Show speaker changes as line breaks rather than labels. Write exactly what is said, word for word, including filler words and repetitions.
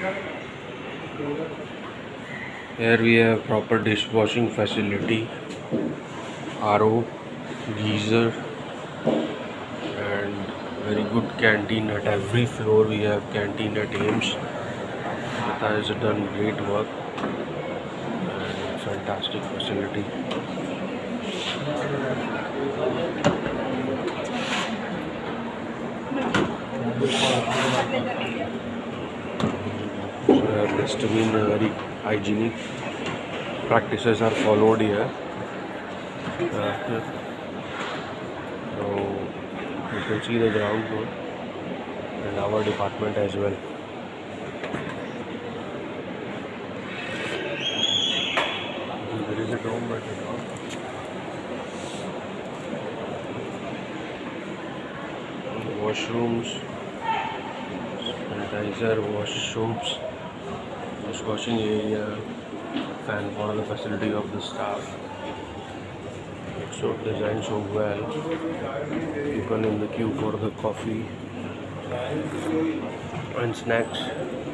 Here we have proper dishwashing facility, R O, geyser, and very good canteen at every floor. We have canteen at Ames. Mata has done great work and fantastic facility. So uh, dustbin uh, very hygienic practices are followed here. Uh, so you can see the ground floor and our department as well. There is a dome at the top. Washrooms, sanitizer, washrooms, dishwashing area, fan for the facility of the staff. It's so designed so well. People in the queue for the coffee and snacks.